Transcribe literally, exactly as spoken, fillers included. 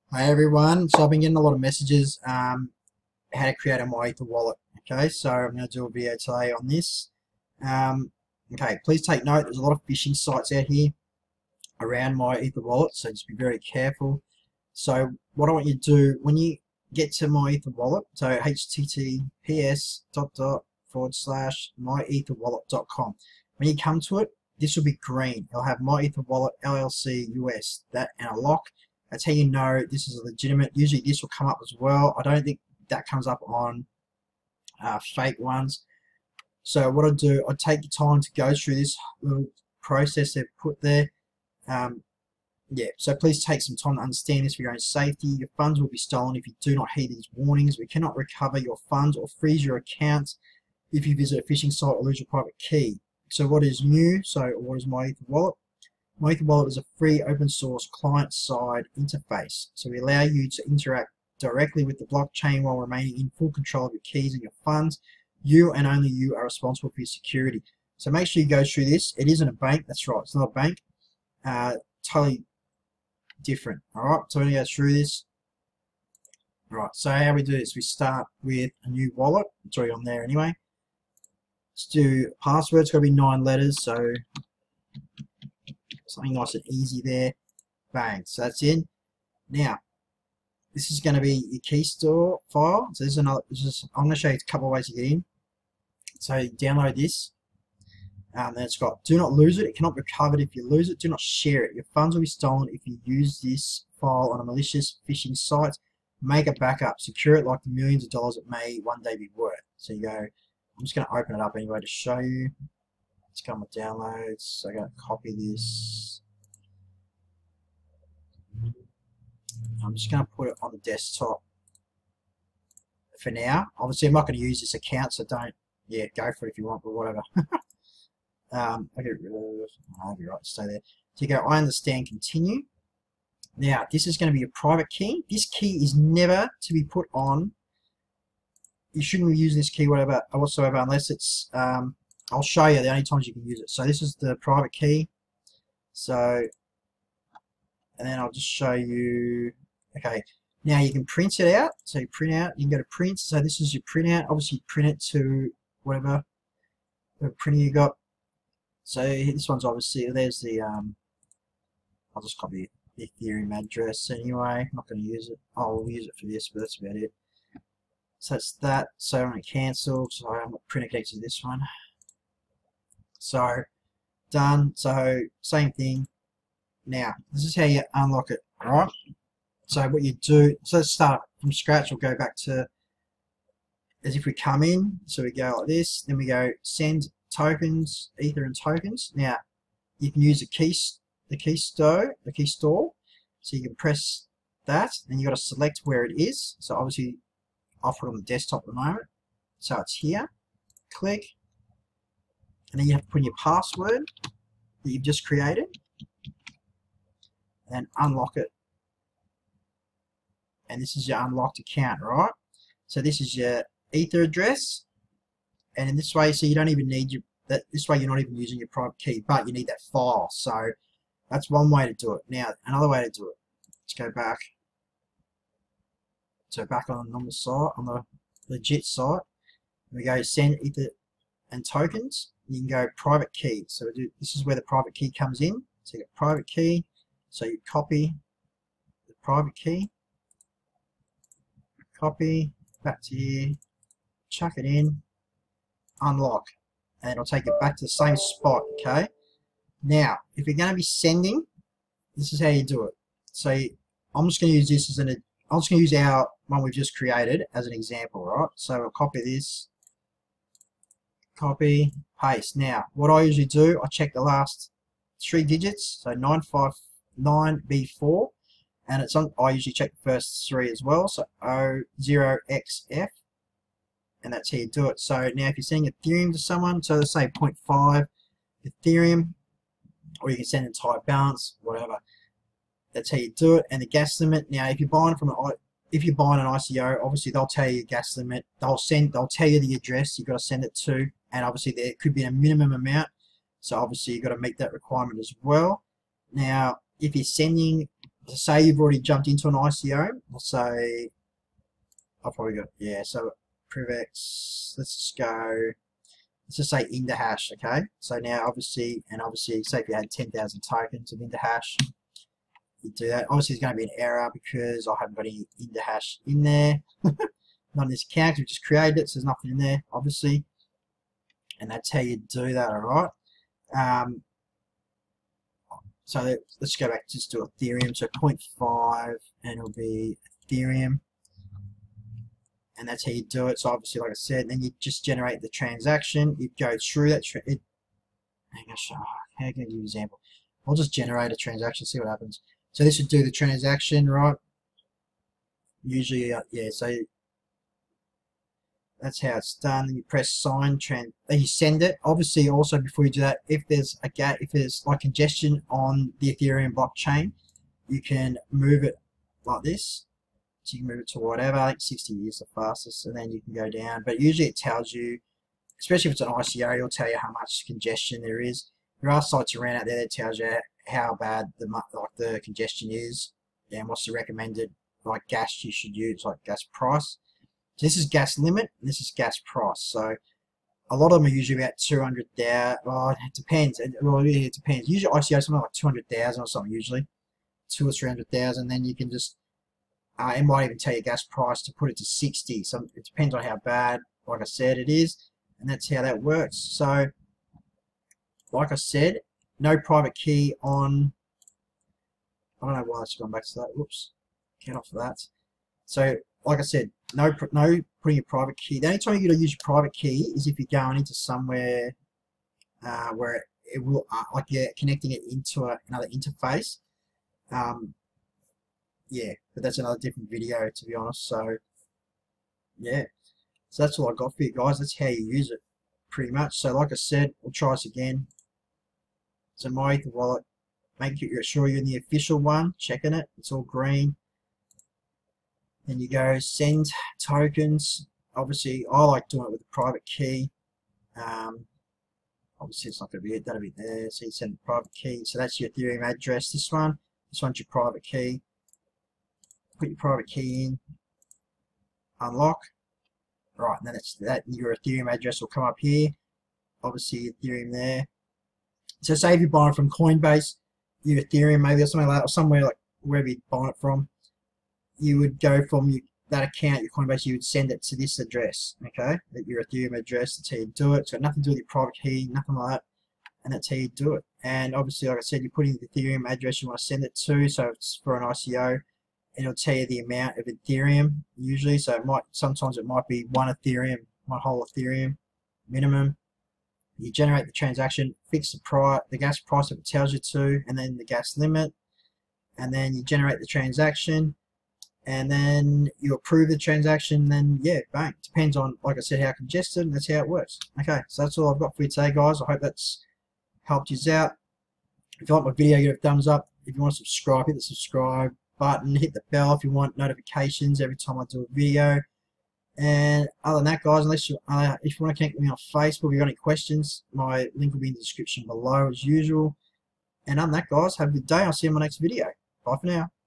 Hi everyone, so I've been getting a lot of messages um, how to create a MyEtherWallet. Okay, so I'm going to do a video today on this. Um, okay, please take note, there's a lot of phishing sites out here around MyEtherWallet, so just be very careful. So what I want you to do when you get to MyEtherWallet, so https dot dot forward slash myetherwallet dot com. When you come to it, this will be green. It'll have MyEtherWallet L L C U S, that and a lock. That's how you know this is a legitimate. Usually this will come up as well. I don't think that comes up on uh, fake ones. So what I do, I take the time to go through this little process they've put there. Um, yeah, so please take some time to understand this for your own safety. Your funds will be stolen if you do not heed these warnings. We cannot recover your funds or freeze your account if you visit a phishing site or lose your private key. So what is new? So what is MyEtherWallet? MyEtherWallet is a free open source client-side interface, so we allow you to interact directly with the blockchain while remaining in full control of your keys and your funds. You and only you are responsible for your security. So make sure you go through this. It isn't a bank, that's right, it's not a bank. Uh, totally different. Alright, so we're going to go through this. Alright, so how we do this, we start with a new wallet. It's already on there anyway. Let's do password, it's got to be nine letters, so something nice and easy there. Bang, so that's in. Now this is going to be your keystore file. So this is another this is, I'm going to show you a couple of ways to get in. So you download this, um, then it's got do not lose it, it cannot be recovered if you lose it, do not share it, your funds will be stolen if you use this file on a malicious phishing site. Make a backup, secure it like the millions of dollars it may one day be worth. So you go, I'm just going to open it up anyway to show you. Let's go on with downloads. So I got to copy this. I'm just going to put it on the desktop for now. Obviously, I'm not going to use this account, so don't, yeah, go for it if you want, but whatever. um, I get rid of, I'll be right, stay there. So you go, I understand, continue. Now, this is going to be a private key. This key is never to be put on. You shouldn't use this key whatever whatsoever unless it's. Um, I'll show you the only times you can use it. So this is the private key. So, and then I'll just show you. Okay, now you can print it out. So you print out. You can go to print. So this is your printout. Obviously, you print it to whatever the printer you got. So this one's obviously there's the. Um, I'll just copy the Ethereum address anyway. I'm not going to use it. I'll use it for this, but that's about it. So that's that. So I'm going to cancel. So I'm going to print it to this one. So done. So same thing. Now this is how you unlock it. Alright. So what you do, so let's start from scratch. We'll go back to as if we come in. So we go like this, then we go send tokens, ether and tokens. Now you can use the key the keystore, the keystore. So you can press that, then you got to select where it is. So obviously I'll put it on the desktop at the moment. So it's here. Click. And then you have to put in your password that you've just created and then unlock it. And this is your unlocked account, right? So this is your ether address, and in this way, so you don't even need your that this way you're not even using your private key, but you need that file. So that's one way to do it. Now another way to do it. Let's go back. So back on the normal site, on the legit site. We go send ether and tokens. You can go private key. So we do, this is where the private key comes in. So you get private key. So you copy the private key, copy back to here, chuck it in, unlock, and it'll take it back to the same spot. Okay. Now, if you're going to be sending, this is how you do it. So you, I'm just going to use this as an. I'm just going to use our one we've just created as an example, right? So I'll copy this. Copy, paste. Now, what I usually do, I check the last three digits, so nine five nine B four, and it's on. I usually check the first three as well, so O zero X F, and that's how you do it. So now, if you're sending Ethereum to someone, so let's say zero point five Ethereum, or you can send entire balance, whatever. That's how you do it. And the gas limit. Now, if you're buying from an if you're buying an I C O, obviously they'll tell you your gas limit. They'll send. They'll tell you the address you've got to send it to. And obviously there could be a minimum amount, so obviously you've got to meet that requirement as well. Now if you're sending say you've already jumped into an I C O. Let's say I've probably got, yeah, so PrivX, let's just go, let's just say IndaHash, okay? So now obviously, and obviously, say if you had ten thousand tokens of IndaHash, you do that. Obviously, there's going to be an error because I haven't got any IndaHash in there. Not in this account, we just created it, so there's nothing in there, obviously. And that's how you do that, alright? Um, so let's go back, just do Ethereum. So zero point five, and it'll be Ethereum. And that's how you do it. So obviously, like I said, then you just generate the transaction. You go through that. Tra it, hang on, how can I give you an example? I'll just generate a transaction, see what happens. So this would do the transaction, right? Usually, uh, yeah. So that's how it's done. Then you press sign, trans. Then you send it. Obviously, also before you do that, if there's a gap, if there's like congestion on the Ethereum blockchain, you can move it like this. So you can move it to whatever, I think sixty is the fastest, and then you can go down. But usually it tells you, especially if it's an I C O, it'll tell you how much congestion there is. There are sites around out there that tells you how bad the like the congestion is and what's the recommended like gas you should use, like gas price. So this is gas limit, and this is gas price. So a lot of them are usually about two hundred thousand. Well, it depends. Well, it depends. Usually I C O something like two hundred thousand or something. Usually two or three hundred thousand. Then you can just Uh, it might even tell you gas price to put it to sixty. So it depends on how bad, like I said, it is, and that's how that works. So, like I said, no private key on. I don't know why it's gone back to that. Whoops, get off of that. So, like I said, no, no putting your private key. The only time you're going to use your private key is if you're going into somewhere uh, where it, it will, uh, like you're connecting it into a, another interface. Um, Yeah, but that's another different video, to be honest. So, yeah. So that's all I got for you guys. That's how you use it, pretty much. So, like I said, we'll try this again. So, MyEtherWallet. Make sure you're in the official one. Checking it. It's all green. Then you go send tokens. Obviously, I like doing it with a private key. Um, obviously, it's not going to be it. That'll be there. So, you send the private key. So, that's your Ethereum address. This one. This one's your private key. Put your private key in, unlock, right, and then it's that your Ethereum address will come up here. Obviously, Ethereum there. So, say if you're buying from Coinbase, your Ethereum maybe or something like that, or somewhere like wherever you're buying it from, you would go from your, that account, your Coinbase, you would send it to this address, okay? That your Ethereum address. That's how you do it. It's got nothing to do with your private key, nothing like that, and that's how you do it. And obviously, like I said, you put in the Ethereum address you want to send it to. So, it's for an I C O. And it'll tell you the amount of Ethereum usually. So it might sometimes it might be one Ethereum, one whole Ethereum minimum. You generate the transaction, fix the price, the gas price if it tells you to, and then the gas limit, and then you generate the transaction, and then you approve the transaction. Then yeah, bang. Depends on, like I said, how congested. And that's how it works. Okay, so that's all I've got for you today, guys. I hope that's helped you out. If you like my video, give it a thumbs up. If you want to subscribe, hit the subscribe button, hit the bell if you want notifications every time I do a video. And other than that, guys, unless you uh, if you want to connect with me on Facebook, if you got any questions, my link will be in the description below as usual. And other than that, guys, have a good day. I'll see you in my next video. Bye for now.